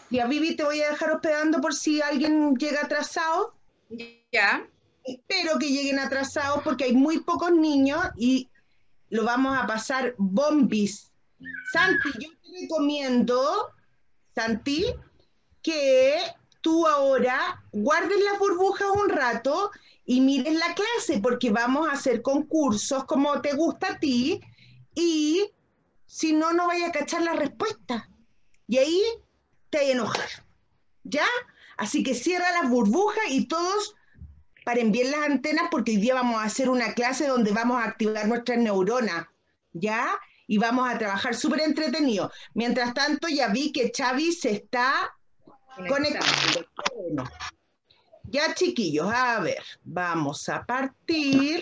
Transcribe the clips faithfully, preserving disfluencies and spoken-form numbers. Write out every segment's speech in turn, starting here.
Y a Vivi te voy a dejar hospedando por si alguien llega atrasado. Ya. Espero que lleguen atrasados porque hay muy pocos niños y lo vamos a pasar bombis. Santi, yo te recomiendo, Santi, que tú ahora guardes las burbujas un rato y mires la clase porque vamos a hacer concursos como te gusta a ti y si no, no vaya a cachar la respuesta. Y ahí te hay a enojar. ¿Ya? Así que cierra las burbujas y todos paren bien las antenas porque hoy día vamos a hacer una clase donde vamos a activar nuestras neuronas, ¿ya? Y vamos a trabajar súper entretenido. Mientras tanto, ya vi que Xavi se está Conectando. conectando. Bueno, ya chiquillos, a ver, vamos a partir.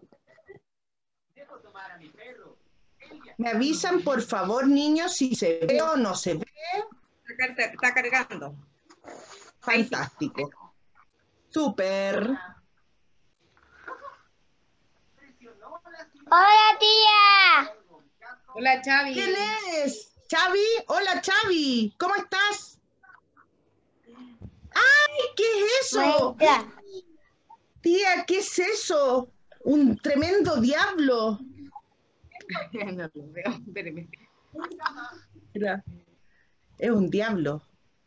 Me avisan, por favor, niños, si se ve o no se ve. Está, está cargando. Fantástico. Súper. Hola, tía. Hola, Xavi. ¿Quién es? Xavi. Hola, Xavi. ¿Cómo estás? ¡Ay, qué es eso! Maestra. Tía, ¿qué es eso? Un tremendo diablo. No lo veo, espéreme. Mira, es un diablo.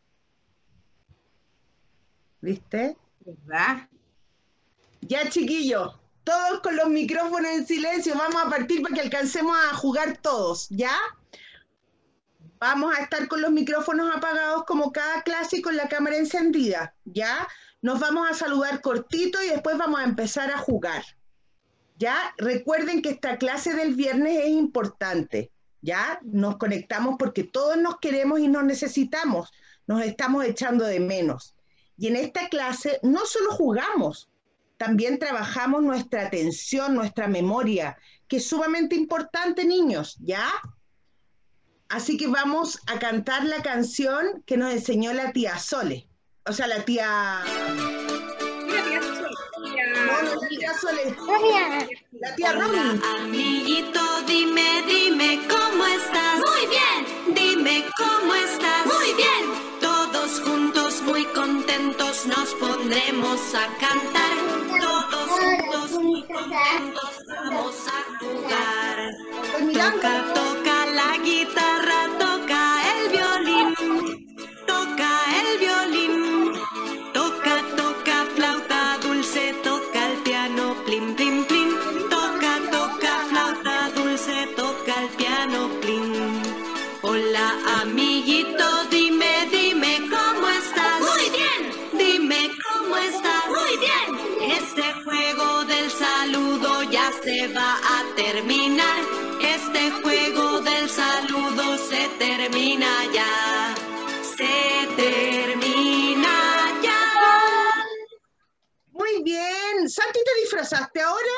¿Viste? ¿Verdad? Ya, chiquillos, todos con los micrófonos en silencio. Vamos a partir para que alcancemos a jugar todos, ¿ya? Vamos a estar con los micrófonos apagados como cada clase y con la cámara encendida, ¿ya? Nos vamos a saludar cortito y después vamos a empezar a jugar, ¿ya? Recuerden que esta clase del viernes es importante, ¿ya? Nos conectamos porque todos nos queremos y nos necesitamos, nos estamos echando de menos. Y en esta clase no solo jugamos, también trabajamos nuestra atención, nuestra memoria, que es sumamente importante, niños, ¿ya? Así que vamos a cantar la canción que nos enseñó la tía Sole. O sea, la tía... Mira, tía Sol. No, no, la tía Sole. Hola. La tía Hola, Romy. amiguito, dime, dime cómo estás. Muy bien. Dime cómo estás. Muy bien. Todos juntos, muy contentos, nos pondremos a cantar. Todos juntos, muy contentos, vamos a jugar. Estoy mirando. Toca, toca la guitarra, toca el violín. Toca el violín. Toca, toca flauta dulce, toca el piano, plim, plim, plim. Toca, toca flauta dulce, toca el piano, plim. Hola, amiguito, dime, dime cómo estás. Muy bien. Dime cómo estás. Muy bien. Este juego del saludo ya se va a terminar. Este juego del saludo se termina ya. Se termina ya. Muy bien. Santi, ¿te disfrazaste ahora?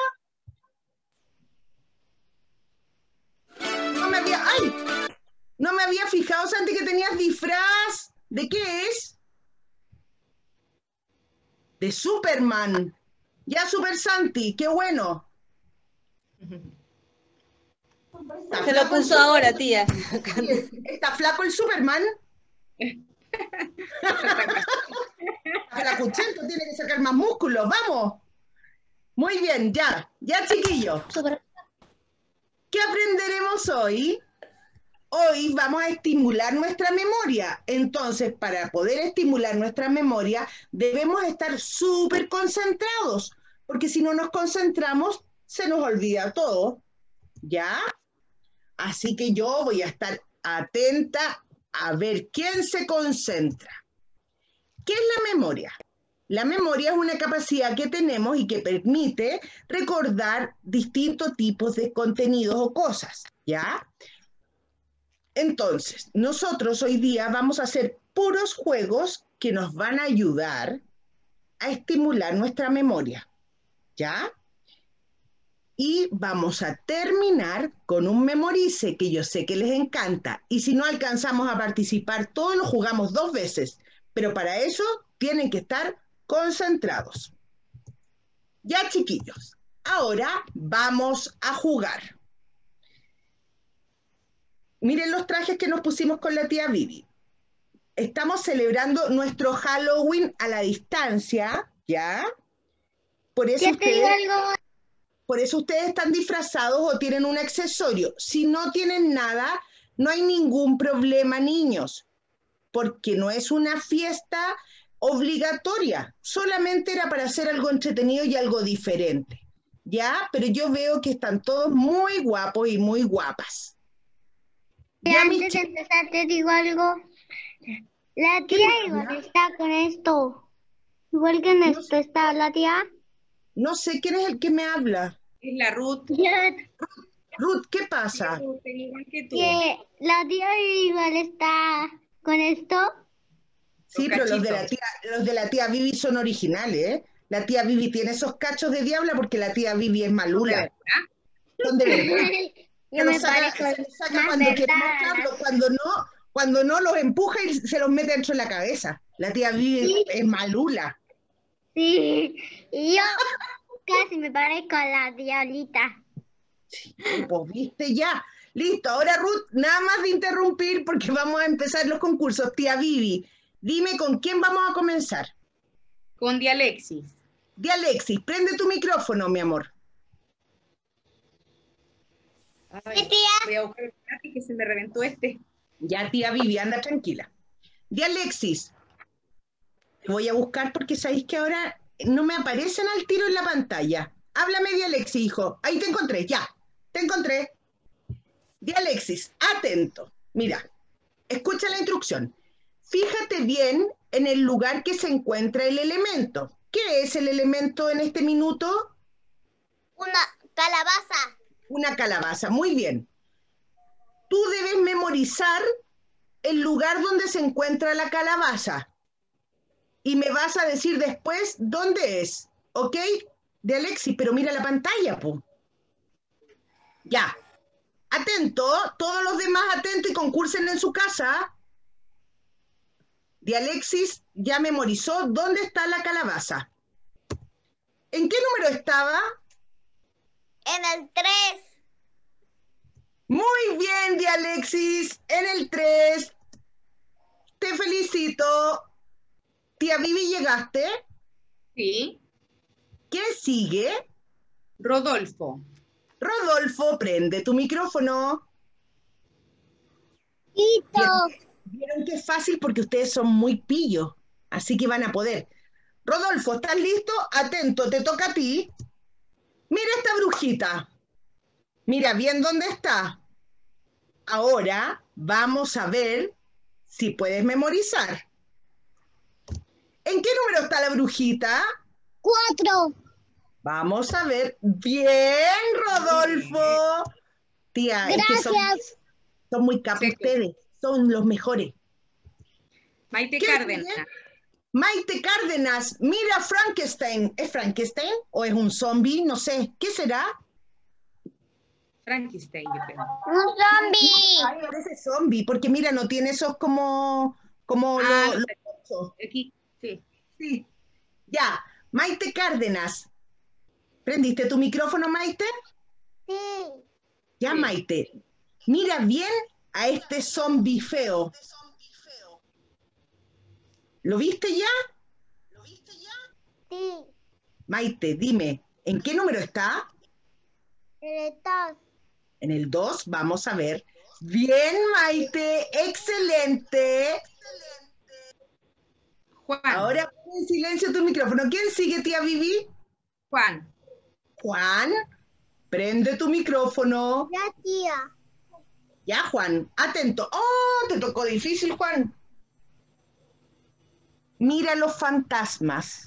No me había... ¡Ay! No me había fijado, Santi, que tenías disfraz. ¿De qué es? De Superman. Ya, Super Santi, qué bueno. ¿Está Se lo flaco el puso ahora, tía. Super- ¿Está flaco el Superman? Flacuchento, tiene que sacar más músculos, vamos. Muy bien, ya, ya chiquillos. Super. ¿Qué aprenderemos hoy? Hoy vamos a estimular nuestra memoria. Entonces, para poder estimular nuestra memoria, debemos estar súper concentrados, porque si no nos concentramos, se nos olvida todo. ¿Ya? Así que yo voy a estar atenta a ver quién se concentra. ¿Qué es la memoria? La memoria es una capacidad que tenemos y que permite recordar distintos tipos de contenidos o cosas, ¿ya? Entonces, nosotros hoy día vamos a hacer puros juegos que nos van a ayudar a estimular nuestra memoria, ¿ya? Y vamos a terminar con un memorice que yo sé que les encanta. Y si no alcanzamos a participar, todos lo jugamos dos veces. Pero para eso tienen que estar concentrados. Ya, chiquillos, ahora vamos a jugar. Miren los trajes que nos pusimos con la tía Vivi. estamos celebrando nuestro Halloween a la distancia, ¿ya? Por eso, ¿Ya te digo ustedes, algo? por eso ustedes están disfrazados o tienen un accesorio. Si no tienen nada, no hay ningún problema, niños, porque no es una fiesta obligatoria, solamente era para hacer algo entretenido y algo diferente, ¿ya? Pero yo veo que están todos muy guapos y muy guapas. Y Ya, mis antes de chicos, empezar te digo algo. La ¿qué tía me igual habla? está con esto. Igual que en No, esto está la tía. no sé quién es el que me habla. Es la Ruth. Ya, Ruth, ¿qué Sí, pasa? Ruth, es igual que tú. que la tía igual está con esto. Sí, pero los de la cachitos. tía, los de la tía Vivi son originales, ¿eh? La tía Vivi tiene esos cachos de diabla porque la tía Vivi es ¿De malula. verdad? Son de verdad. Se Yo los me saca, parezco se los saca más cuando quiere verdad. mostrarlos, cuando no, cuando no los empuja y se los mete dentro de la cabeza. La tía Vivi Sí, es malula. sí. Y yo casi me parezco a la diablita. Pues viste ya. Listo, ahora Ruth, nada más de interrumpir porque vamos a empezar los concursos. Tía Vivi, dime con quién vamos a comenzar. Con Dialexis. Di Alexis, prende tu micrófono, mi amor. Ay, Sí, tía. voy a buscar el lápiz que se me reventó este. Ya, tía Vivi, anda tranquila. Di Alexis, te voy a buscar porque sabéis que ahora no me aparecen al tiro en la pantalla. Háblame, Di Alexis, hijo. Ahí te encontré, ya. Te encontré. Di Alexis, atento. Mira, escucha la instrucción. Fíjate bien en el lugar que se encuentra el elemento. ¿Qué es el elemento en este minuto? Una calabaza. Una calabaza. Muy bien. Tú debes memorizar el lugar donde se encuentra la calabaza. Y me vas a decir después dónde es. ¿Ok? De Alexis, pero mira la pantalla, po. Ya. Atento, todos los demás atentos y concursen en su casa. De Alexis ya memorizó dónde está la calabaza. ¿En qué número estaba? En el tres. Muy bien, de Alexis, en el tres. Te felicito. Tía Vivi, ¿llegaste? Sí. ¿Quién sigue? Rodolfo. Rodolfo, prende tu micrófono. Hito. Vieron que es fácil porque ustedes son muy pillos, así que van a poder. Rodolfo, ¿estás listo? Atento, te toca a ti. Mira esta brujita. Mira bien dónde está. Ahora vamos a ver si puedes memorizar. ¿En qué número está la brujita? Cuatro. Vamos a ver. Bien, Rodolfo. Tía, es que son, Gracias. son muy capos Sí. ustedes. Son los mejores. Maite ¿Qué Cárdenas. sigue? Maite Cárdenas, mira Frankenstein. ¿Es Frankenstein o es un zombie? No sé. ¿Qué será? Frankenstein, yo creo. Un zombie. Ay, parece zombie, porque mira, no tiene esos como, como Ah, lo- no los sé. osos. Aquí, sí. Sí. Ya, Maite Cárdenas. ¿Prendiste tu micrófono, Maite? Sí. Ya, Sí. Maite. Mira bien a este zombie feo. ¿Lo viste ya? Sí. Maite, dime, ¿en qué número está? El dos. En el dos, vamos a ver. Bien, Maite, excelente. Juan. Ahora pon en silencio tu micrófono. ¿Quién sigue, tía Vivi? Juan. Juan, prende tu micrófono. La tía. Ya, Juan, atento. Oh, te tocó difícil, Juan. Mira los fantasmas.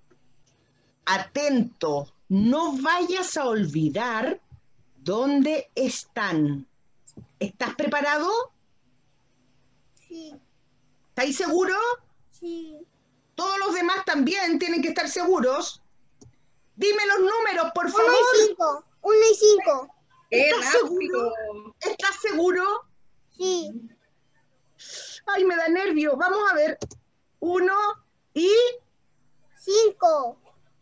Atento, no vayas a olvidar dónde están. ¿Estás preparado? Sí. ¿Estáis seguros? Sí. Todos los demás también tienen que estar seguros. Dime los números, por Uno favor. y cinco. Uno y cinco. ¡Qué ¿Estás seguro? rápido! ¿Estás seguro? Sí. Ay, me da nervio. Vamos a ver. Uno y... Cinco.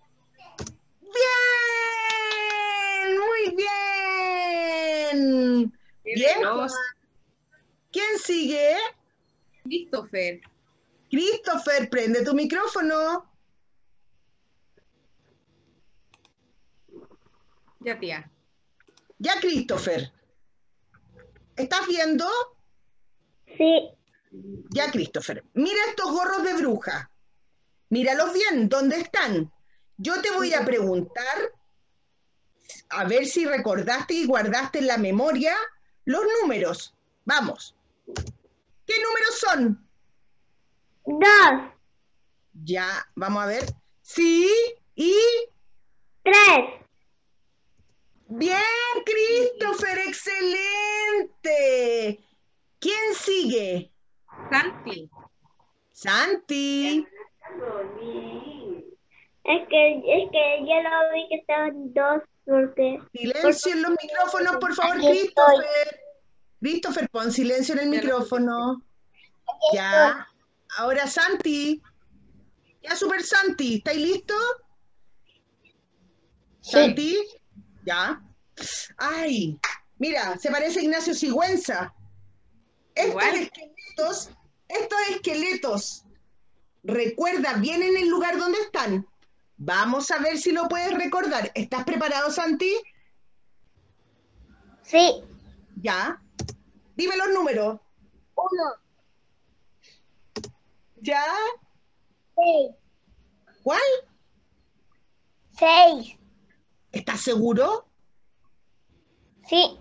¡Bien! ¡Muy bien! ¡Qué Bien, veloz! Juan. ¿Quién sigue? Christopher. Christopher, prende tu micrófono. Ya, tía. Ya, Christopher. ¿Estás viendo? Sí. Ya, Christopher. Mira estos gorros de bruja. Míralos bien, ¿dónde están? Yo te voy a preguntar, a ver si recordaste y guardaste en la memoria los números. Vamos. ¿Qué números son? Dos. Ya, vamos a ver. Sí, y... Tres. Bien, Christopher, excelente. ¿Quién sigue? Santi. Santi. Es que, es que yo lo vi que estaban dos porque... Silencio en los micrófonos, por favor, Aquí estoy. Christopher. Christopher, pon silencio en el Ya lo micrófono. Ya. Ahora Santi. Ya, super Santi. ¿Estáis listos? Santi. Ya. Ay, mira, se parece a Ignacio Sigüenza. Estos Igual. esqueletos, estos esqueletos, recuerda bien en el lugar donde están. Vamos a ver si lo puedes recordar. ¿Estás preparado, Santi? Sí. Ya. Dime los números. Uno. ¿Ya? Seis. ¿Cuál? Seis. ¿Estás seguro? Sí.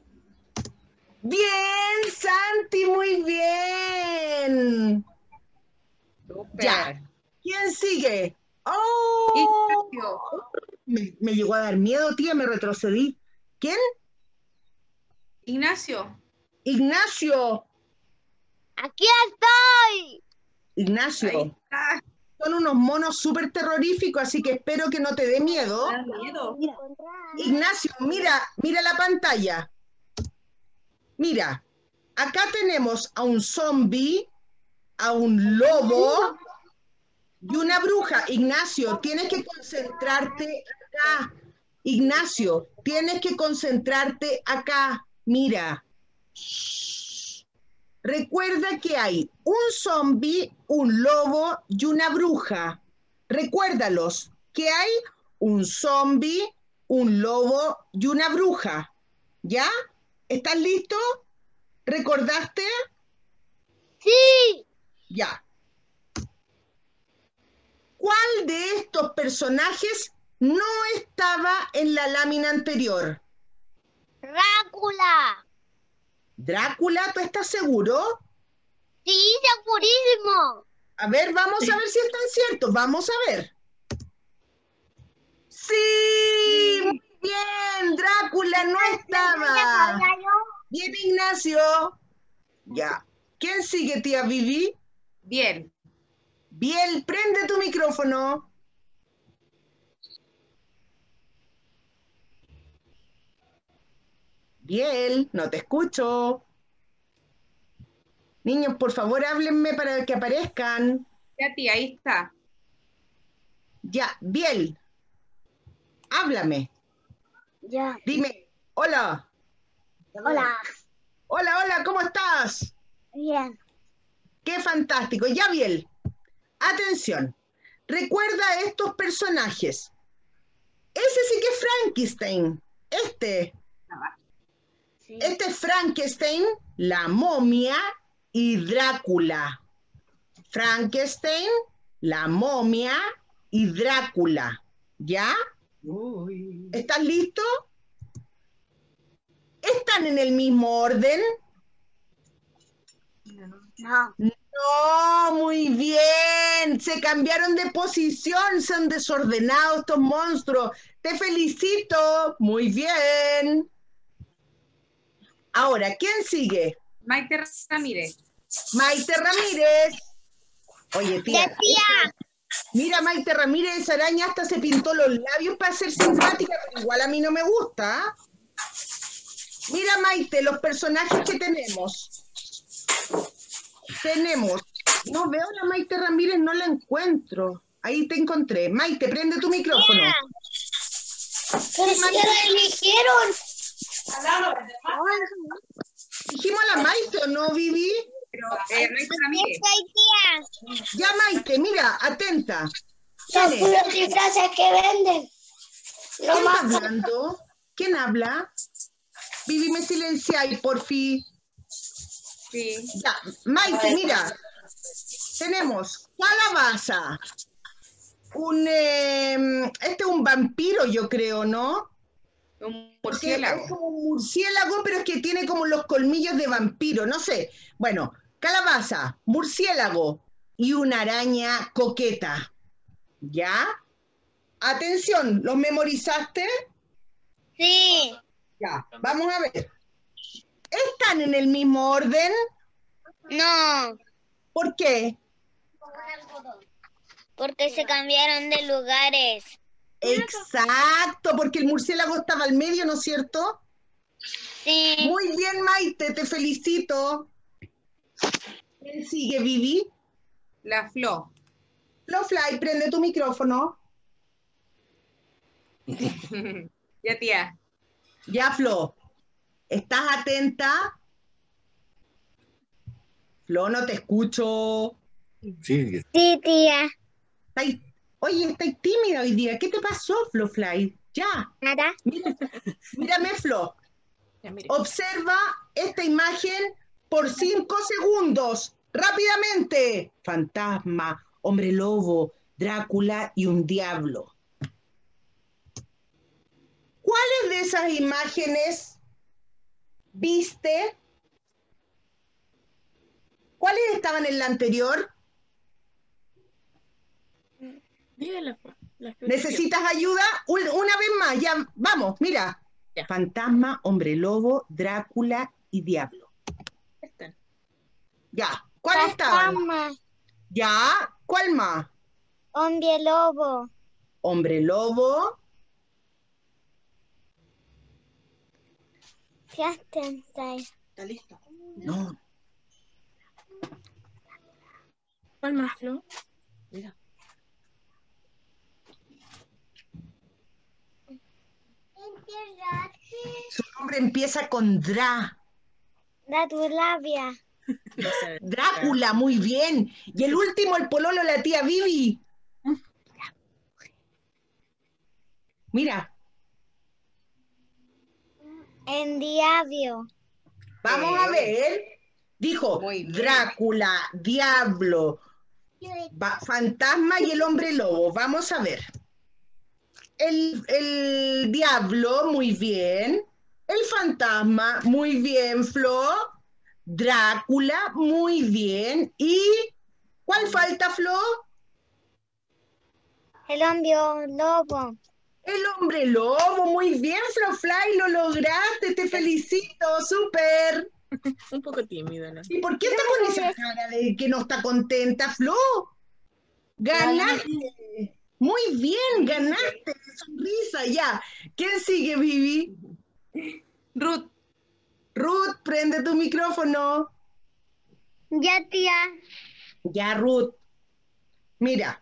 Bien, Santi, muy bien. Súper. Ya. ¿Quién sigue? ¡Oh! Ignacio. Me, me llegó a dar miedo, tía, me retrocedí. ¿Quién? Ignacio. Ignacio. Aquí estoy. Ignacio. Ahí está. Son unos monos súper terroríficos, así que espero que no te dé miedo. Da miedo. Ignacio, mira, mira la pantalla. Mira, acá tenemos a un zombie, a un lobo y una bruja. Ignacio, tienes que concentrarte acá. Ignacio, tienes que concentrarte acá. Mira. Shh. Recuerda que hay un zombie, un lobo y una bruja. Recuérdalos, que hay un zombie, un lobo y una bruja. ¿Ya? ¿Estás listo? ¿Recordaste? Sí. Ya. ¿Cuál de estos personajes no estaba en la lámina anterior? Drácula. ¿Drácula? ¿Tú estás seguro? Sí, segurísimo. A ver, vamos a ver si están ciertos. Vamos a ver. ¡Sí! Muy bien, Drácula no estaba. Bien, Ignacio. Ya. ¿Quién sigue, tía Vivi? Bien. Bien, prende tu micrófono. Bien, no te escucho. Niños, por favor, háblenme para que aparezcan. Ya, tía, ahí está. Ya, bien. Háblame. Ya. Dime, hola. Hola. Hola, hola, ¿cómo estás? Bien. Qué fantástico. Ya, bien. Atención. Recuerda a estos personajes. Ese sí que es Frankenstein. Este. Sí. Este es Frankenstein, la momia y Drácula. Frankenstein, la momia y Drácula. ¿Ya? ¿Estás listo? ¿Están en el mismo orden? No. No, muy bien. Se cambiaron de posición, son desordenados estos monstruos. Te felicito. Muy bien. Ahora, ¿quién sigue? Maite Ramírez. Maite Ramírez. Oye, tía. Tía. Mira, Maite Ramírez, esa araña hasta se pintó los labios para ser simpática, pero igual a mí no me gusta. ¿Ah? Mira, Maite, los personajes que tenemos. Tenemos. No veo a la Maite Ramírez, no la encuentro. Ahí te encontré. Maite, prende tu micrófono. ¿Pero si la eligieron? ¿Dijimos a la Maite o no, Vivi? Pero, eh, Maite Ramírez. Soy tía. Ya, Maite, mira, atenta. Los ¿Quién es? puros disfraces que venden. Lo ¿Quién está más hablando? ¿Quién habla? Vivi, me silenciáis, porfi. Sí. Ya, Maite, mira. Tenemos calabaza. Un, eh, este es un vampiro, yo creo, ¿no? Un Porque es murciélago. como un murciélago, pero es que tiene como los colmillos de vampiro, no sé. Bueno, calabaza, murciélago y una araña coqueta. ¿Ya? Atención, ¿los memorizaste? Sí. Ya, vamos a ver. ¿Están en el mismo orden? No, ¿Por qué? porque se cambiaron de lugares. Exacto, porque el murciélago estaba al medio, ¿no es cierto? Sí. Muy bien, Maite, te felicito. ¿Quién sigue, Vivi? La Flo. Flowfly, prende tu micrófono. Ya, tía. Ya, Flo. ¿Estás atenta? Flo, no te escucho. Sí, Sí, tía. Estáis- Oye, estáis tímida hoy día. ¿Qué te pasó, Flowfly? Ya. Nada. Mírame, Flo. Ya, mire. Observa esta imagen por cinco segundos. Rápidamente. Fantasma, hombre lobo, Drácula y un diablo. ¿Cuáles de esas imágenes viste? ¿Cuáles estaban en la anterior? Diga la, la explicación. ¿Necesitas ayuda? Un- Una vez más, ya, vamos, mira. Ya. Fantasma, hombre lobo, Drácula y diablo. Están. Ya. ¿Cuál estaban? Fantasma, Ya. ¿Cuál más? hombre lobo, Hombre lobo. Frankenstein, ¿Está listo? No. ¿Cuál más, Flo? Mira. Su nombre empieza con Dra. Dratulabia, No sé. Drácula, muy bien. Y el último, el pololo, la tía Vivi. Mira, endiabio, vamos a ver. Dijo Muy bien. Drácula, diablo, va- fantasma y el hombre lobo. Vamos a ver. El, el diablo, muy bien. El fantasma, muy bien, Flo. Drácula, muy bien. ¿Y cuál falta, Flo? el hombre lobo. El hombre lobo, muy bien, Flowfly, lo lograste, te felicito, súper. Un poco tímido, ¿no? ¿Y por qué está con esa cara de que no está contenta, Flo? Ganaste. Muy bien, ganaste. Sonrisa, ya. ¿Quién sigue, Vivi? Ruth. Ruth, prende tu micrófono. Ya, tía. Ya, Ruth. Mira.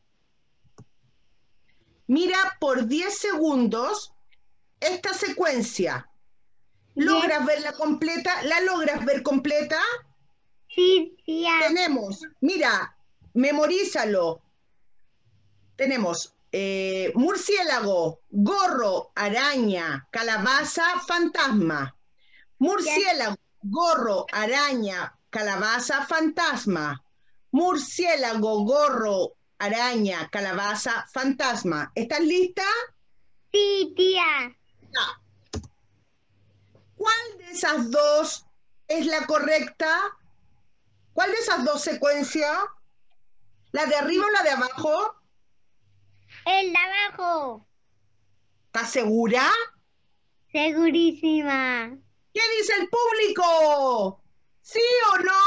Mira por diez segundos esta secuencia. ¿Logras verla completa? ¿La logras ver completa? Sí, tía. Tenemos, mira, memorízalo. Tenemos eh, murciélago, gorro, araña, calabaza, fantasma. Murciélago, gorro, araña, calabaza, fantasma. Murciélago, gorro, araña, calabaza, fantasma. ¿Estás lista? Sí, tía. Ya. ¿Cuál de esas dos es la correcta? ¿Cuál de esas dos secuencias? ¿La de arriba o la de abajo? El de abajo. ¿Estás segura? Segurísima. ¿Qué dice el público? ¿Sí o no?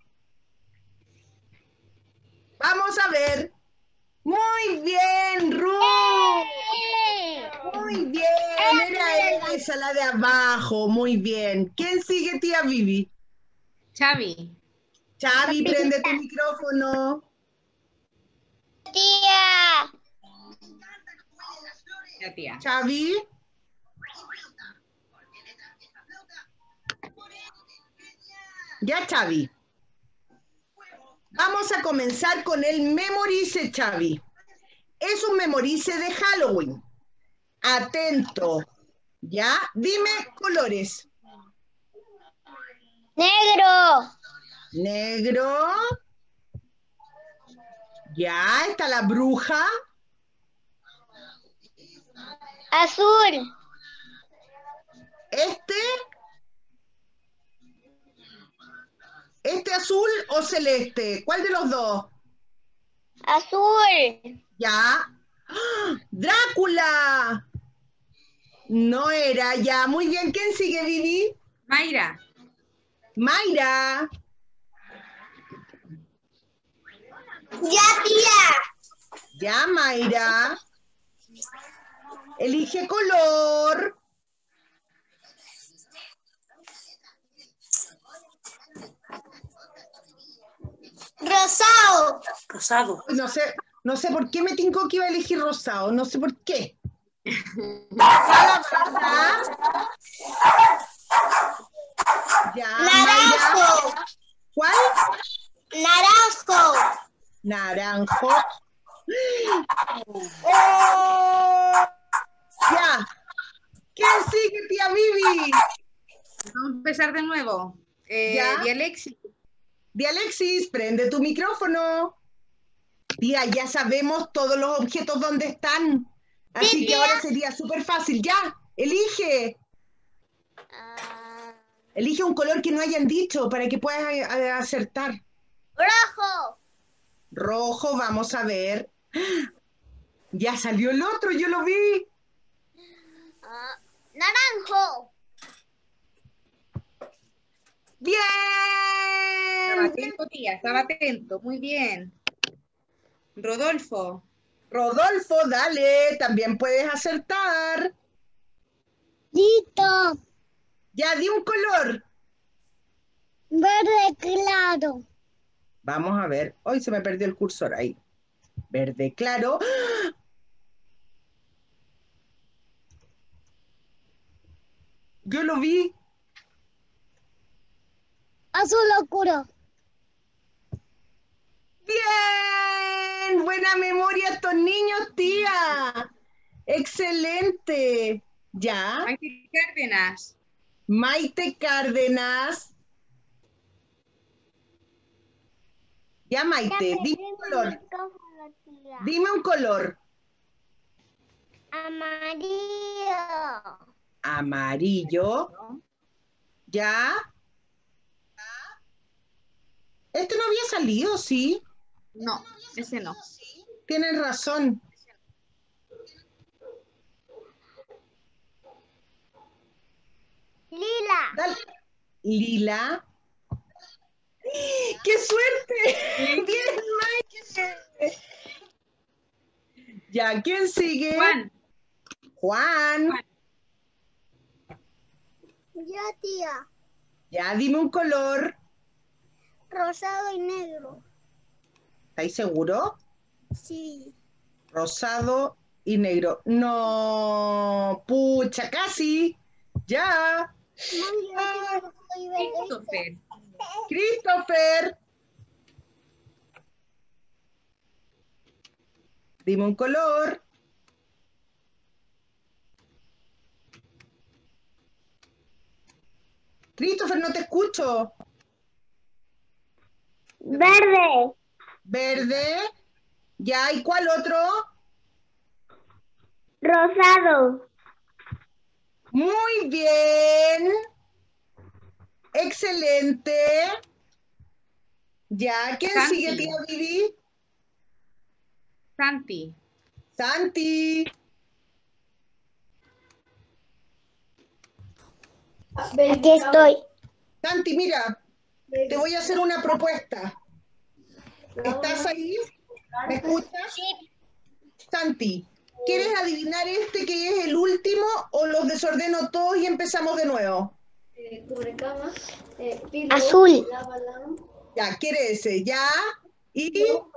Vamos a ver. Muy bien, Ruth. ¡Eh! Muy bien. Era esa la de abajo. Muy bien. ¿Quién sigue, tía Vivi? Xavi. Xavi, prende tu micrófono. Tía. Ya, tía. Xavi. Ya, Xavi. Vamos a comenzar con el memorice, Chavi. Es un memorice de Halloween. Atento. ¿Ya? Dime colores. Negro. Negro. Ya, está la bruja. Azul. Este. ¿Este azul o celeste? ¿Cuál de los dos? Azul. Ya. ¡Ah! ¡Drácula! No era ya. Muy bien. ¿Quién sigue, Vivi? Mayra. Mayra. Ya, tía. Ya, Mayra. Elige color. Rosado. Rosado. No sé, no sé por qué me tincó que iba a elegir rosado. No sé por qué. Calabaza. Ya, Mayra. Naranjo. ¿Cuál? Naranjo. Naranjo. ¡Oh! Ya. ¿Quién sigue, tía Vivi? Vamos a empezar de nuevo. Eh, Ya. y Alexis. Di Alexis, prende tu micrófono. Tía, ya sabemos todos los objetos dónde están. Así Sí, que tía. ahora sería súper fácil. Ya, elige. Ah, Elige un color que no hayan dicho para que puedas eh, eh, acertar. rojo. Rojo, vamos a ver. Ya salió el otro, yo lo vi. Ah, naranjo. Estaba ¡Bien! atento, tía. Estaba atento. Muy bien. Rodolfo. Rodolfo, dale, también puedes acertar. Listo. Ya, di un color. Verde claro. Vamos a ver. Hoy se me perdió el cursor ahí. Verde claro. Yo lo vi. Azul oscuro. Bien. Buena memoria estos niños, tía. Excelente. Ya. Maite Cárdenas. Maite Cárdenas. Ya, Maite, dime un color. Dime un color. Amarillo. Amarillo. Ya. Este no había salido, ¿sí? No, ese no. Tienen razón. Lila. Dale. Lila. ¡Qué suerte! ¡Bien, Maite! Ya, ¿quién sigue? Juan. Juan. Juan. Ya, tía. Ya, dime un color. Rosado y negro. ¿Estáis seguro? Sí. Rosado y negro. No, pucha, casi. Ya. Christopher. Christopher. Dime un color. Christopher, no te escucho. Verde. Verde. Ya, ¿y cuál otro? Rosado. Muy bien. Excelente. Ya, ¿quién Santi. sigue, tía Vivi? Santi. Santi. Aquí estoy. Santi, mira, te voy a hacer una propuesta. ¿Estás ahí? ¿Me escuchas? Santi, ¿quieres adivinar este que es el último o los desordeno todos y empezamos de nuevo? Azul. Ya, quiere ese, ya. Y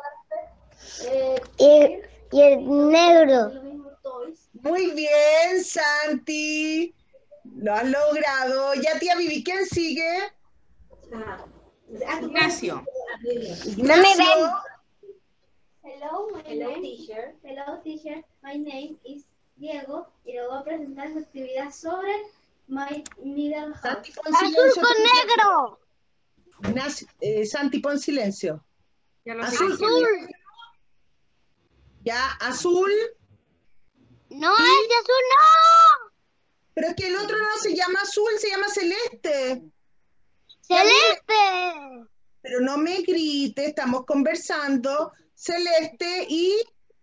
Y, y el negro. muy bien, Santi. Lo has logrado. Ya, tía Vivi, ¿quién sigue? Ignacio. No me ven. Hello, my Hello, name, teacher. Hello, teacher. My name is Diego y le voy a presentar su actividad sobre my middle house. Santi, pon Azul silencio. con negro. Ignacio, eh, Santi, pon silencio. Ya lo sé. Azul. Azul. Ya, azul. No, ese azul no. Pero es que el otro no se llama azul, se llama celeste. Celeste. Pero no me grite, estamos conversando. Celeste y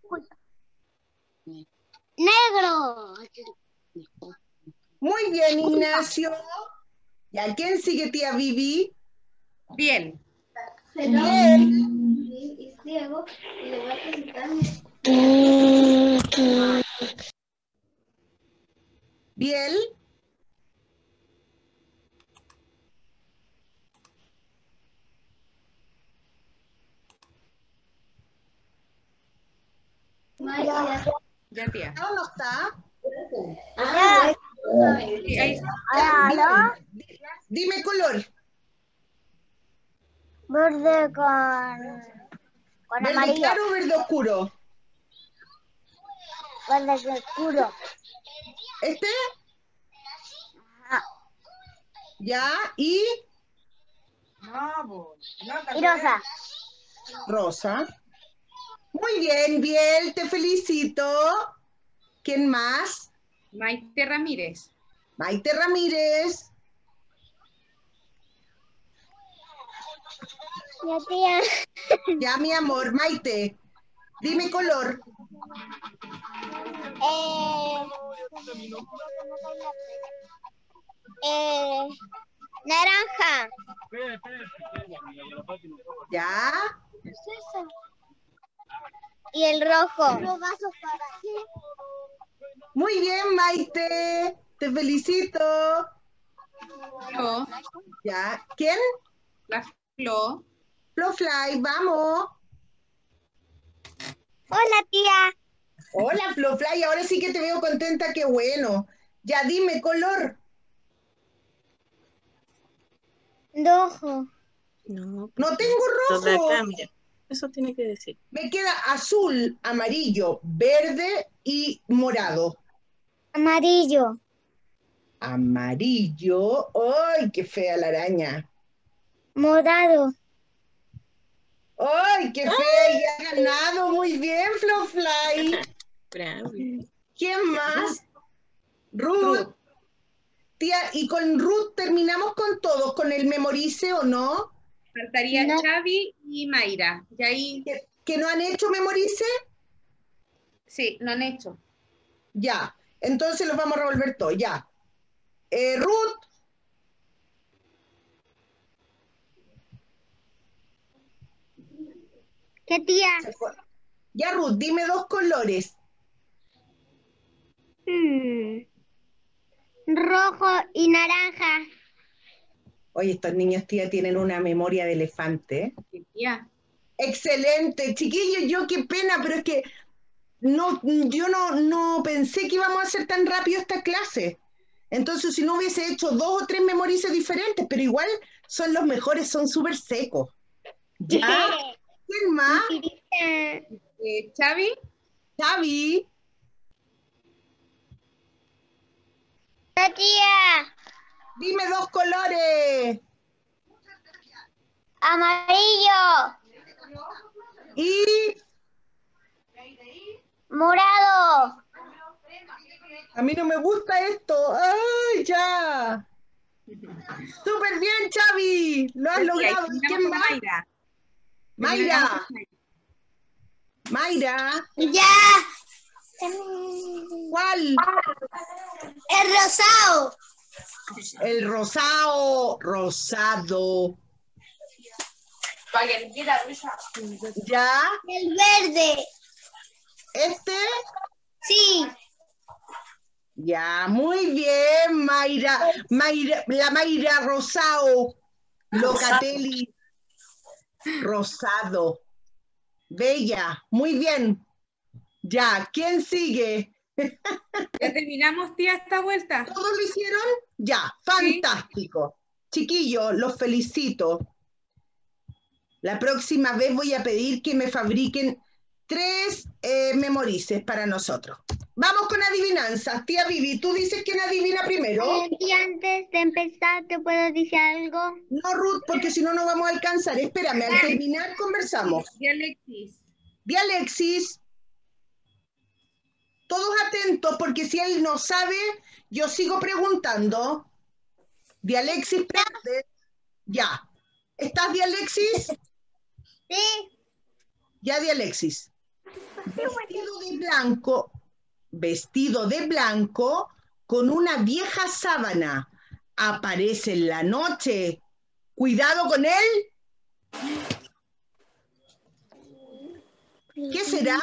Negro. muy bien, Ignacio. ¿Y a quién sigue, tía Vivi? Bien. Hello, Bien. my name is Diego y le voy a presentar mi Biel. my middle Ya, tía. ¿No, no está? Ya. Sí, ahí está. ¿Aló? Dime color. Verde con, con ¿Verde amarillo. claro o verde oscuro? Verde oscuro. ¿Este? Ajá. Ya, y Y rosa. rosa. Muy bien, Biel, te felicito. ¿Quién más? Maite Ramírez. Maite Ramírez. Ya, tía. Ya, mi amor, Maite. Dime color. Eh, eh, naranja. Ya. Y el rojo. Muy bien, Maite. Te felicito. Flo. Ya. ¿Quién? La Flo. Flowfly, vamos. Hola, tía. Hola, Flowfly. Ahora sí que te veo contenta, qué bueno. Ya, dime color. Rojo. No, No tengo lo de rojo. acá, mira. Eso tiene que decir. Me queda azul, amarillo, verde y morado. Amarillo. Amarillo. ¡Ay, qué fea la araña! Morado. ¡Ay, qué fea! Y ha ganado. Muy bien, Flowfly. Bravo. ¿Quién más? Ruth. Tía, ¿y con Ruth terminamos con todos? ¿Con el memorice o no? Faltaría No. Xavi y Mayra. Y ahí, ¿Que, que no han hecho memorice? sí, lo han hecho. Ya. Entonces los vamos a revolver todos. Ya. Eh, Ruth. ¿Qué, tía? Ya, Ruth, dime dos colores. Hmm. Rojo y naranja. Oye, estos niños, tía, tienen una memoria de elefante, ¿eh? Sí, tía. Excelente, chiquillos, yo qué pena, pero es que no, yo no, no pensé que íbamos a hacer tan rápido esta clase. Entonces, si no hubiese hecho dos o tres memorices diferentes, pero igual son los mejores, son súper secos. ¿Ya? ¿Quién más? Eh, Eh, Xavi, Xavi. ¿Qué, tía? Dime dos colores. Amarillo. Y Morado. a mí no me gusta esto. ¡Ay, ya! ¡Súper bien, Xavi! Lo has sí, ahí logrado. ¿Y terminamos quién con más? Mayra. Mayra. Mayra. Ya, ¿Cuál? el rosado. El rosado. Rosado. ¿Ya? El verde. ¿Este? Sí. Ya, muy bien, Mayra. Mayra la Mayra Rosado. Locatelli. Rosado. Bella. Muy bien. Ya, ¿quién sigue? ¿Ya terminamos, tía, esta vuelta? ¿Todos lo hicieron? Ya, fantástico. Chiquillos, los felicito. La próxima vez voy a pedir que me fabriquen tres eh, memorices para nosotros. Vamos con adivinanzas. Tía Vivi, ¿tú dices quién adivina primero? Eh, y antes de empezar, ¿te puedo decir algo? No, Ruth, porque si no, no vamos a alcanzar. Espérame, al terminar conversamos. Y Alexis. Di Alexis. Todos atentos, porque si él no sabe, yo sigo preguntando. Di Alexis, prende. Ya. ¿Estás, Di Alexis? Sí. Ya, Di Alexis. Vestido de blanco, vestido de blanco, con una vieja sábana. Aparece en la noche. Cuidado con él. ¿Qué será?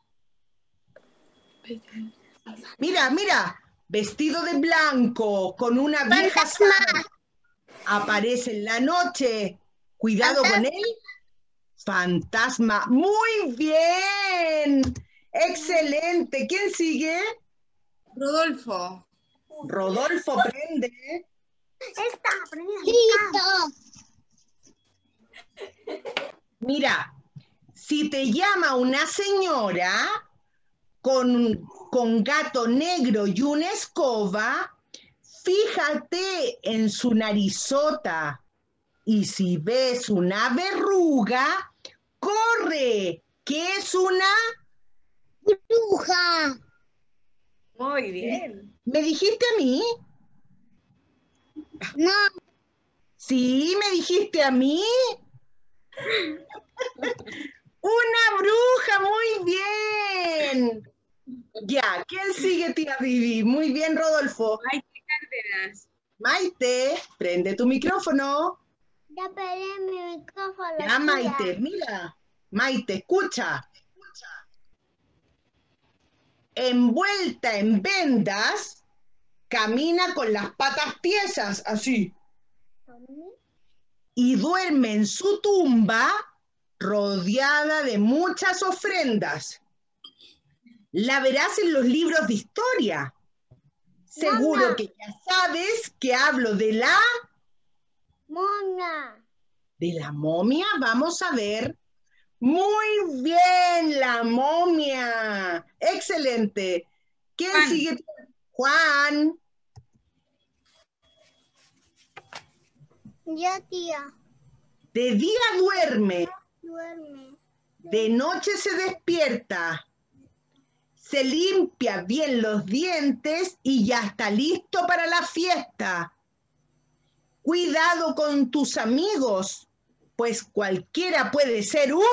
Mira, mira. Vestido de blanco, con una vieja Fantasma. sábana. Aparece en la noche. Cuidado Fantasma. con él. Fantasma. Muy bien. Excelente. ¿Quién sigue? Rodolfo. Rodolfo, prende. Está aprendiendo. Mira, si te llama una señora con, con gato negro y una escoba, fíjate en su narizota. Y si ves una verruga, corre. ¿Qué es una? Bruja. Muy bien. ¿Me dijiste a mí? No. Sí, me dijiste a mí. Una bruja, muy bien. Ya, ¿quién sigue, tía Vivi? Muy bien, Rodolfo. Maite Cárdenas. Maite, prende tu micrófono. Ya perdí mi micrófono. Ya, tía. Maite, mira. Maite, escucha. Envuelta en vendas, camina con las patas tiesas, así. Y duerme en su tumba, rodeada de muchas ofrendas. La verás en los libros de historia. Seguro Mamá. que ya sabes que hablo de la... Mona. ¿De la momia? Vamos a ver. Muy bien, la momia. Excelente. ¿Quién Juan. sigue? Juan. Ya, tía. De día duerme, Duerme. de noche se despierta. Se limpia bien los dientes y ya está listo para la fiesta. Cuidado con tus amigos, pues cualquiera puede ser un...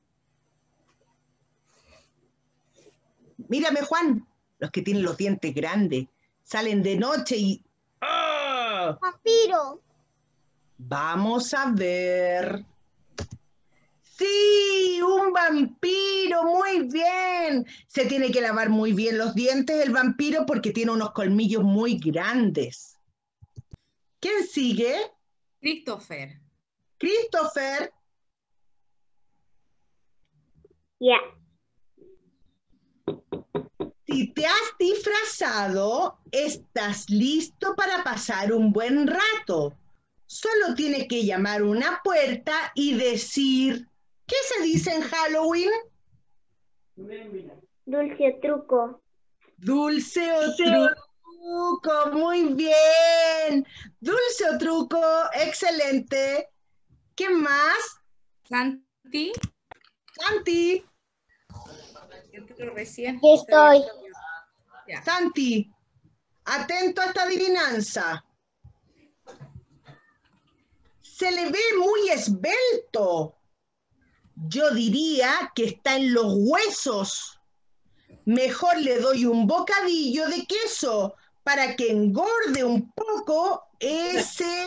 Mírame, Juan, los que tienen los dientes grandes, salen de noche y... ¡Ah! Vampiro. Vamos a ver. Sí, un vampiro, muy bien. Se tiene que lavar muy bien los dientes el vampiro porque tiene unos colmillos muy grandes. ¿Quién sigue? Christopher. Christopher. Ya. Si te has disfrazado, estás listo para pasar un buen rato. Solo tienes que llamar a una puerta y decir... ¿Qué se dice en Halloween? Dulce o truco. Dulce o truco, muy bien. Dulce o truco, excelente. ¿Qué más? Santi. Santi, Entró recién. Aquí estoy. Ya. Santi, atento a esta adivinanza. Se le ve muy esbelto. Yo diría que está en los huesos. Mejor le doy un bocadillo de queso para que engorde un poco ese...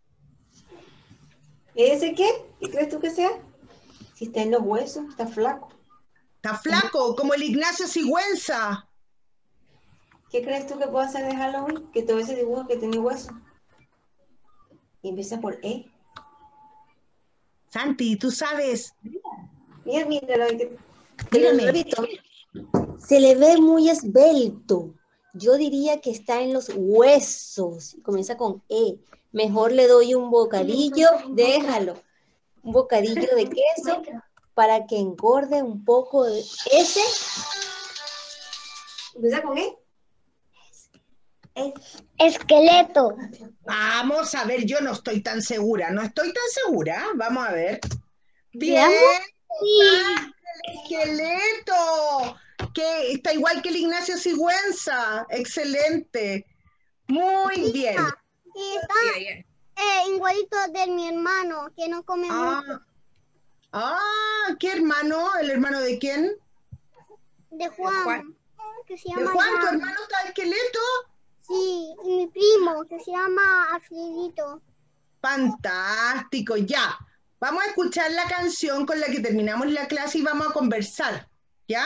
¿Ese qué? ¿Qué crees tú que sea? Si está en los huesos, está flaco. Está flaco, como el Ignacio Sigüenza. ¿Qué crees tú que puedo hacer de Halloween? Que todo ese dibujo que tiene hueso. Y empieza por E. Santi, tú sabes. Mira, mira, que, Mírame. lo repito. Se le ve muy esbelto. Yo diría que está en los huesos. Comienza con E. Mejor le doy un bocadillo, déjalo. un bocadillo de queso para que engorde un poco de ese. ¿Empieza con E? Es. Esqueleto. Vamos a ver, yo no estoy tan segura, no estoy tan segura. Vamos a ver. Bien, Sí. el esqueleto, que está igual que el Ignacio Sigüenza. Excelente. Muy bien. Y está Ya, ya. eh, igualito de mi hermano, que no come mucho. Ah, ah, ¿qué hermano? ¿El hermano de quién? De Juan, Juan. que se ¿De llama Juan? ¿Tu Jan. hermano está esqueleto? Sí, y mi primo, que se llama Alfredito. Fantástico, ya. Vamos a escuchar la canción con la que terminamos la clase y vamos a conversar, ¿ya?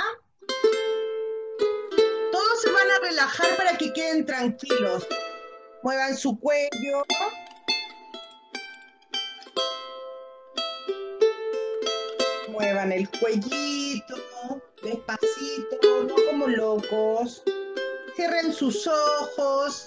Todos se van a relajar para que queden tranquilos. Muevan su cuello. Muevan el cuellito, despacito, no como locos. Cierren sus ojos.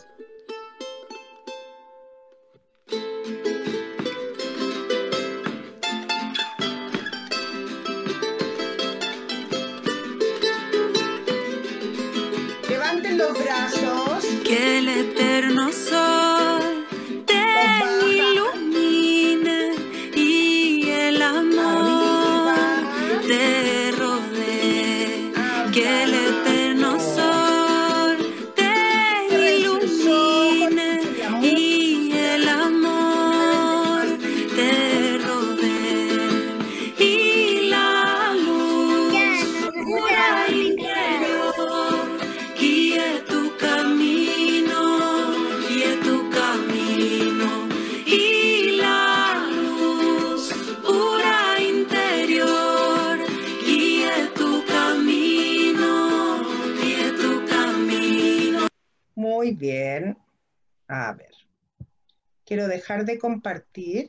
Levanten los brazos. Que el eterno sol te ilumine y el amor te rodee. Que el eterno sol te ilumine y el amor te rodee. Y la luz pura interior guíe tu camino, guíe tu camino. Y la luz pura interior guíe tu camino, guíe tu camino. Muy bien. A ver. Quiero dejar de compartir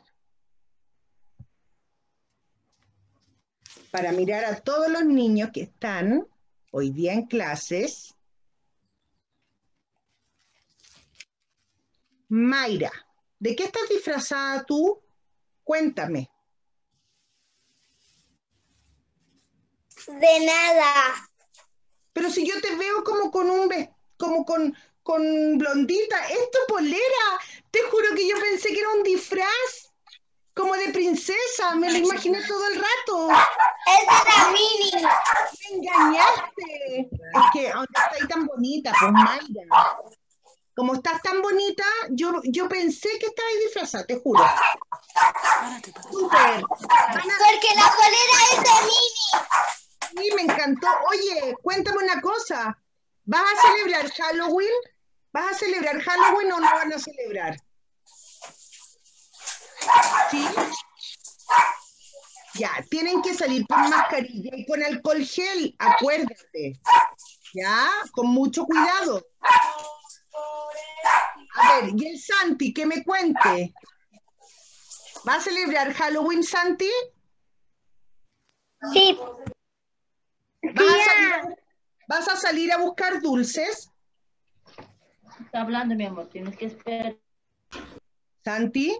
para mirar a todos los niños que están hoy día en clases. Mayra, ¿de qué estás disfrazada tú? Cuéntame. De nada. Pero si yo te veo como con un ves- como con, con blondita, ¿es tu polera? Te juro que yo pensé que era un disfraz, como de princesa, me lo imaginé todo el rato. Es la mini. Me engañaste. Es que aunque estáis tan bonita, pues Mayra. Como estás tan bonita, yo, yo pensé que estabas disfrazada, te juro. Súper. Porque la polera es de mini. Sí, me encantó. Oye, cuéntame una cosa. ¿Vas a celebrar Halloween? ¿Vas a celebrar Halloween o no van a celebrar? ¿Sí? Ya, tienen que salir con mascarilla y con alcohol gel, acuérdate. Ya, con mucho cuidado. A ver, y el Santi, que me cuente. ¿Va a celebrar Halloween, Santi? Sí. ¿Vas a salir, vas a salir a buscar dulces? Está hablando, mi amor, tienes que esperar. ¿Santi?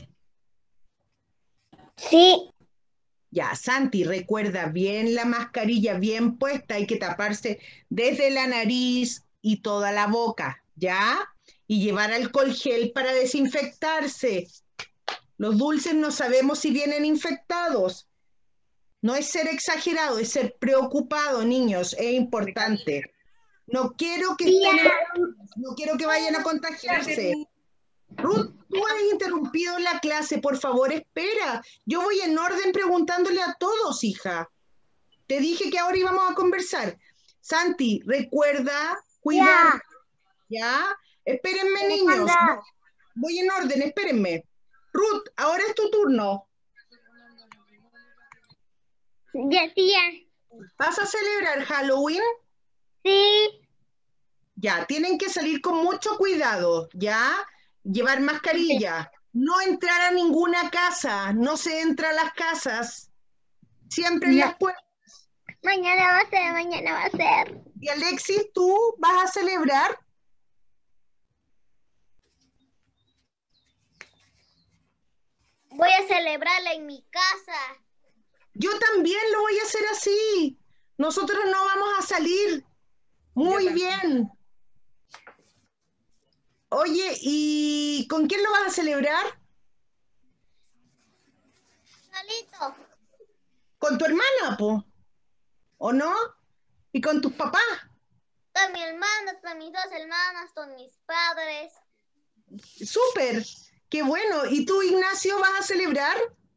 Sí. Ya, Santi, recuerda bien la mascarilla bien puesta, hay que taparse desde la nariz y toda la boca, ¿ya? Y llevar alcohol gel para desinfectarse. Los dulces no sabemos si vienen infectados. No es ser exagerado, es ser preocupado, niños, es importante. No quiero que estén en- no quiero que vayan a contagiarse. Ruth, tú has interrumpido la clase, por favor, espera. Yo voy en orden preguntándole a todos, hija. Te dije que ahora íbamos a conversar. Santi, recuerda, cuidar. ¿Ya? Espérenme, niños. Voy, voy en orden, espérenme. Ruth, ahora es tu turno. Ya, tía. ¿Vas a celebrar Halloween? Sí. Ya, tienen que salir con mucho cuidado, ¿ya? Llevar mascarilla. No entrar a ninguna casa. No se entra a las casas. Siempre en Ya. las puertas. Mañana va a ser, mañana va a ser. Y Alexis, ¿tú vas a celebrar? Voy a celebrarla en mi casa. Yo también lo voy a hacer así. Nosotros no vamos a salir. Muy bien. Oye, ¿y con quién lo vas a celebrar? Solito. ¿Con tu hermana, po? ¿O no? ¿Y con tus papás? Con mi hermano, con mis dos hermanas, con mis padres. ¡Súper! ¡Qué bueno! ¿Y tú, Ignacio, vas a celebrar?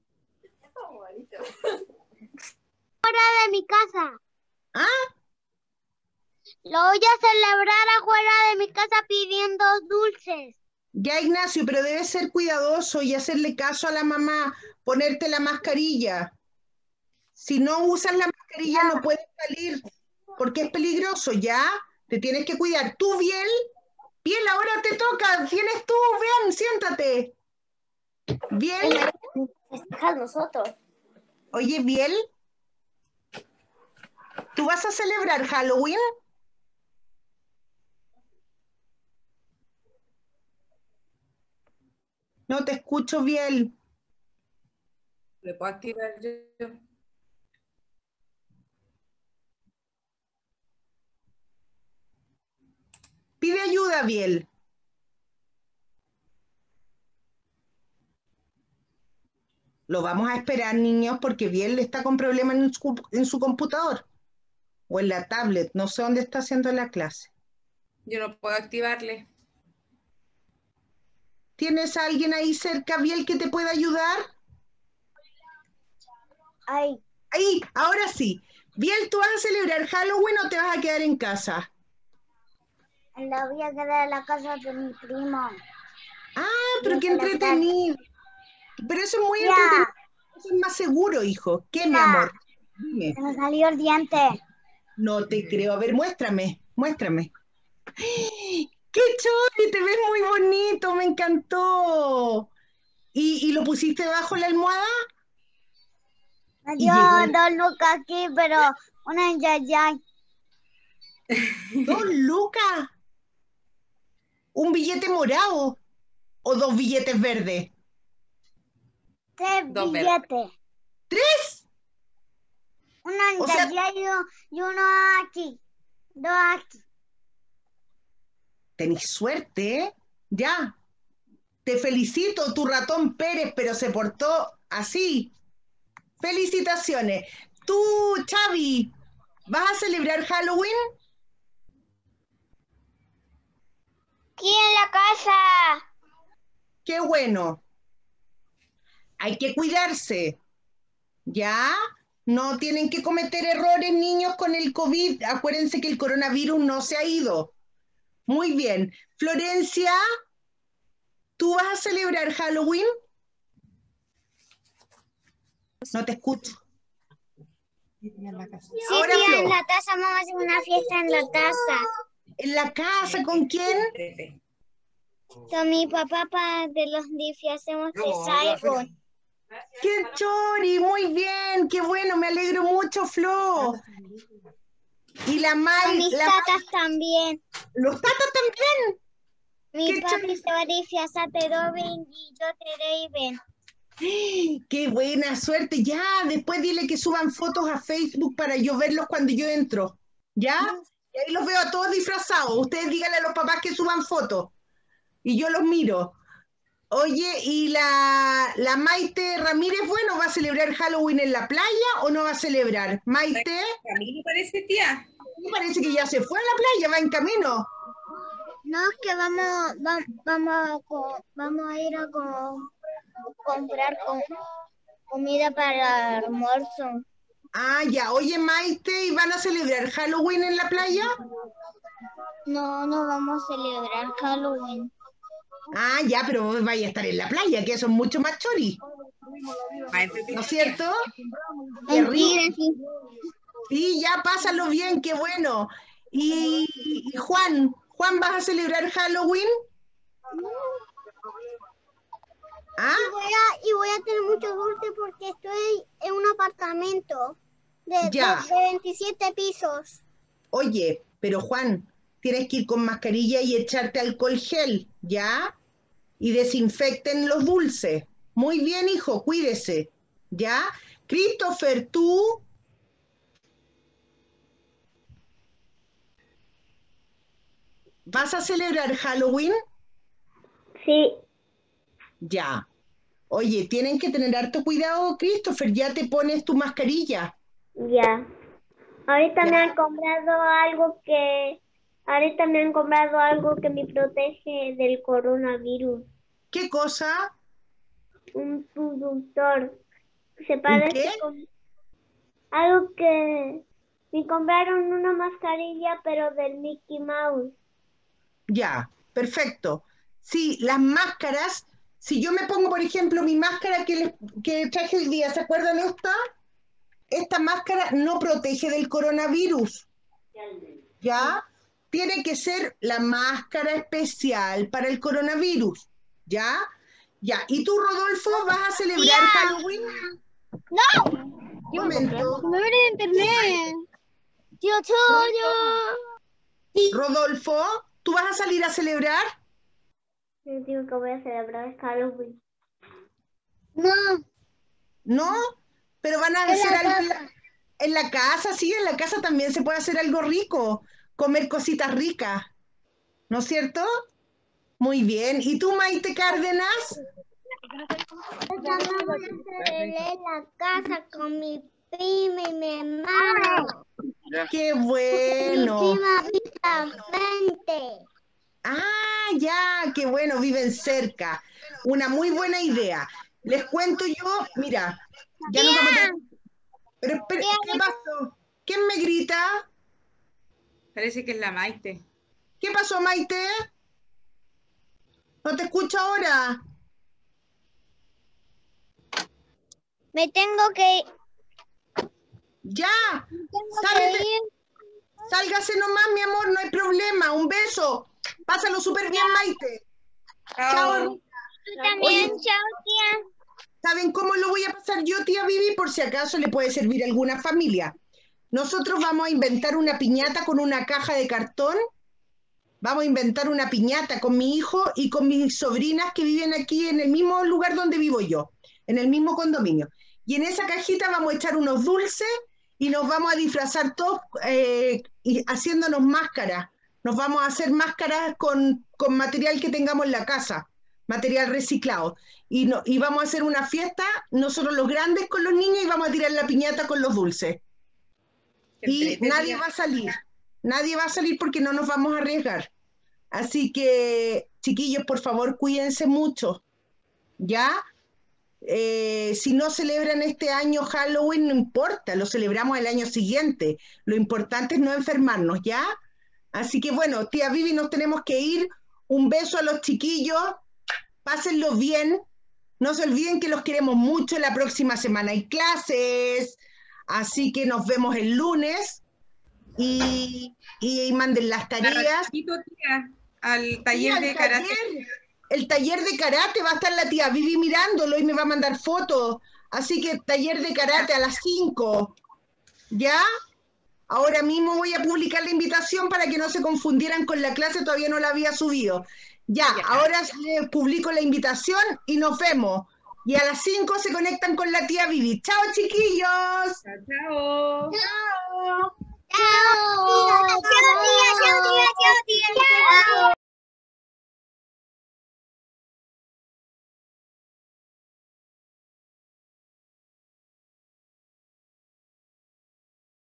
Fuera de mi casa. ¿Ah? Lo voy a celebrar afuera de mi casa pidiendo dulces. Ya, Ignacio, pero debes ser cuidadoso y hacerle caso a la mamá, ponerte la mascarilla. Si no usas la mascarilla Ya. no puedes salir porque es peligroso, ¿ya? Te tienes que cuidar. Tú, Biel, Biel, ahora te toca. Tienes tú, ven, siéntate. Biel, Festejar nosotros. oye, Biel, ¿tú vas a celebrar Halloween? No te escucho, Biel. ¿Le puedo activar yo? Pide ayuda, Biel. Lo vamos a esperar, niños, porque Biel está con problemas en su, en su computador o en la tablet. No sé dónde está haciendo la clase. Yo no puedo activarle. ¿Tienes a alguien ahí cerca, Biel, que te pueda ayudar? Ay, Ahí, ahora sí. Biel, ¿tú vas a celebrar Halloween o te vas a quedar en casa? la voy a quedar en la casa de mi primo. Ah, pero qué Voy a celebrar. entretenido. Pero eso es muy Ya. entretenido. Eso es más seguro, hijo. ¿Qué, mi Ya. amor? Dime. Se me salió el diente. No te creo. A ver, muéstrame, muéstrame. ¡Qué chori! Te ves muy bonito, me encantó. ¿Y, y lo pusiste debajo de la almohada? Me Y dio llegó- dos lucas aquí, pero una en Yayay. ¡Dos lucas! ¿Un billete morado o dos billetes verdes? Tres Dos verdes. billetes. ¿Tres? Uno en O sea- Yayay y uno- y uno aquí. Dos aquí. Tenés suerte, ¿eh? Ya. Te felicito, tu ratón Pérez, pero se portó así. Felicitaciones. Tú, Xavi, ¿vas a celebrar Halloween? Aquí en la casa. Qué bueno. Hay que cuidarse. ¿Ya? No tienen que cometer errores, niños, con el COVID. Acuérdense que el coronavirus no se ha ido. Muy bien. Florencia, ¿tú vas a celebrar Halloween? No te escucho. Sí, Ahora, tía, Flo. en la casa vamos a hacer una fiesta en la casa. ¿En la casa? ¿Con quién? Con mi papá para de los disfrazemos de Saigon. ¡Qué chori! Muy bien, qué bueno, me alegro mucho, Flo. Y la Con May, mis la- tatas también. los tatas también. Mi Qué papi chori. se va a disfrazar de Robin y yo de Raven. ¡Qué buena suerte! Ya, después dile que suban fotos a Facebook para yo verlos cuando yo entro. ¿Ya? Y ahí los veo a todos disfrazados. Ustedes díganle a los papás que suban fotos. Y yo los miro. Oye, ¿y la, la Maite Ramírez, bueno, va a celebrar Halloween en la playa o no va a celebrar? Maite, A mí me parece, tía. me parece que ya se fue a la playa, va en camino. No, es que vamos, vamos, vamos, a, co- vamos a ir a co- comprar com- comida para el almuerzo. Ah, ya. Oye, Maite, ¿y van a celebrar Halloween en la playa? No, no vamos a celebrar Halloween. Ah, ya, pero vos vais a estar en la playa, que eso es mucho más chori, ¿no es cierto? Qué rico. Mentira, sí. Sí, ya, pásalo bien, qué bueno. Y, y Juan, Juan, ¿vas a celebrar Halloween? ¿Ah? Y voy a, y voy a tener mucho dulce porque estoy en un apartamento de, Ya. de, de veintisiete pisos. Oye, pero Juan, tienes que ir con mascarilla y echarte alcohol gel, ¿ya? Y desinfecten los dulces, Muy bien, hijo, cuídese. ¿Ya? Christopher, tú... ¿Vas a celebrar Halloween? Sí, Ya. Oye, tienen que tener harto cuidado, Christopher. Ya te pones tu mascarilla. ya. Ahorita me Ya. han comprado algo que, ahorita me han comprado algo que me protege del coronavirus. ¿Qué cosa? Un productor. Se ¿Un parece qué? con algo que me compraron una mascarilla, pero del Mickey Mouse. Ya, perfecto. Sí, las máscaras, si yo me pongo, por ejemplo, mi máscara que, les, que traje hoy día, ¿se acuerdan esta? Esta máscara no protege del coronavirus, ¿ya? Tiene que ser la máscara especial para el coronavirus, ¿ya? Ya, ¿y tú, Rodolfo, vas a celebrar Tía. Halloween? ¡No! Un momento. ¡Me abre de internet! ¡Tío Choyo! Rodolfo, ¿tú vas a salir a celebrar? Yo digo que voy a celebrar Halloween. No, ¿No? Pero van a en hacer la algo en la, casa. en la casa, sí, en la casa también se puede hacer algo rico, comer cositas ricas, ¿no es cierto? Muy bien. ¿Y tú, Maite Cárdenas? Yo también voy a celebrar en la casa con mi prima y mi hermano. ¡Qué Mi bueno! prima vive al frente. Ah, ya, qué bueno, viven cerca. Una muy buena idea. Les cuento yo, mira, ya nos vamos a... Pero, espera, Tía, ¿qué pasó? ¿Quién me grita? Parece que es la Maite. ¿Qué pasó, Maite? No te escucho ahora. Me tengo que ir. Ya, Tengo que sálgase, ir. sálgase nomás, mi amor, no hay problema. Un beso. Pásalo súper bien, Maite. Chao. Tú también, Oye, chao, tía. ¿saben cómo lo voy a pasar yo, tía Vivi? Por si acaso le puede servir a alguna familia. Nosotros vamos a inventar una piñata con una caja de cartón. Vamos a inventar una piñata con mi hijo y con mis sobrinas que viven aquí en el mismo lugar donde vivo yo, en el mismo condominio. Y en esa cajita vamos a echar unos dulces y nos vamos a disfrazar todos eh, y haciéndonos máscaras. Nos vamos a hacer máscaras con, con material que tengamos en la casa, material reciclado. Y, no, y vamos a hacer una fiesta, nosotros los grandes con los niños, y vamos a tirar la piñata con los dulces. Y nadie va a salir, nadie va a salir porque no nos vamos a arriesgar. Así que, chiquillos, por favor, cuídense mucho, ¿ya? Eh, si no celebran este año Halloween, no importa, lo celebramos el año siguiente. Lo importante es no enfermarnos, ¿ya? Así que, bueno, tía Vivi, nos tenemos que ir. Un beso a los chiquillos, pásenlo bien. No se olviden que los queremos mucho. La próxima semana hay clases, así que nos vemos el lunes. Y, y manden las tareas. Ratito, tía, al Sí, taller al de karate. taller. El taller de karate va a estar la tía Vivi mirándolo y me va a mandar fotos. Así que taller de karate a las cinco. ¿Ya? Ahora mismo voy a publicar la invitación para que no se confundieran con la clase, todavía no la había subido. Ya, Ya. ahora les publico la invitación y nos vemos. Y a las cinco se conectan con la tía Vivi. ¡Chao, chiquillos! Chao, chao. ¡Chao! Chao. Chao, tía, chao, tía, chao, tía.